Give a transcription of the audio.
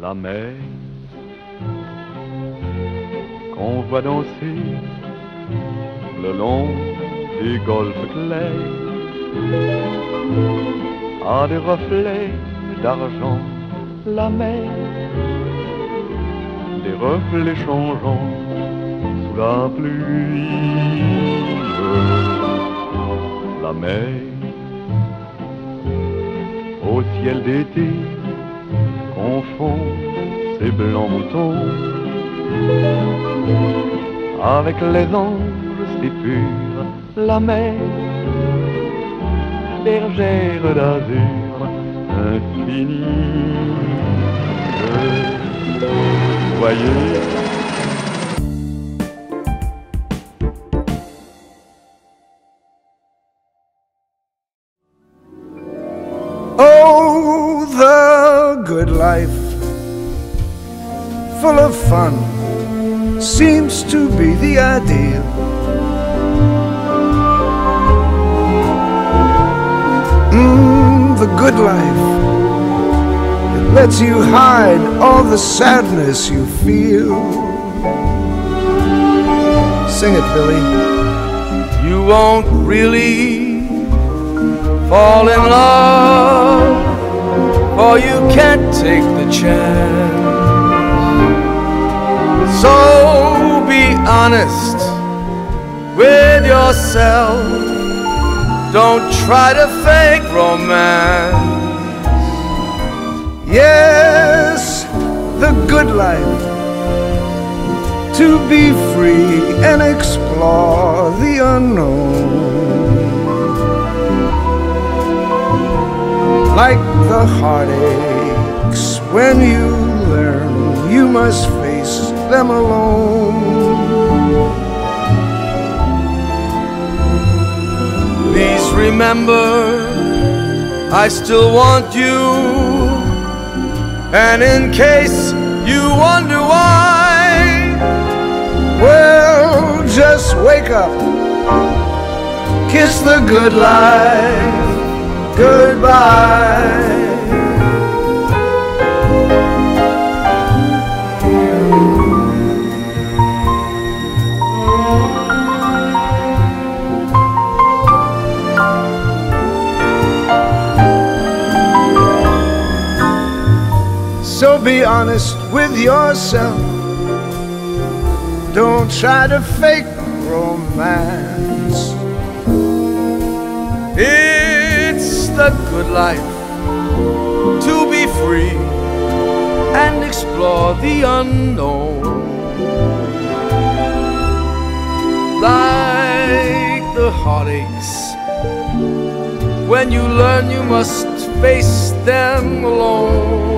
la mer qu'on voit danser le long des golfes clairs a des reflets d'argent, la mer, des reflets changeants sous la pluie. La mer au ciel d'été confond ses blancs moutons avec les anges si purs. La mer, bergère d'azur infinie, voyez. Oh, the good life, full of fun, seems to be the ideal. The good life, it lets you hide all the sadness you feel. Sing it, Billy. You won't really fall in love, for you can't take the chance. So be honest with yourself. Don't try to fake romance. Yes, the good life, to be free and explore the unknown. Like the heartaches when you learn you must face them alone. Please remember, I still want you. And in case you wonder why, well, just wake up, kiss the good life goodbye. So be honest with yourself. Don't try to fake romance. It's the good life, to be free and explore the unknown. Like the heartaches when you learn you must face them alone.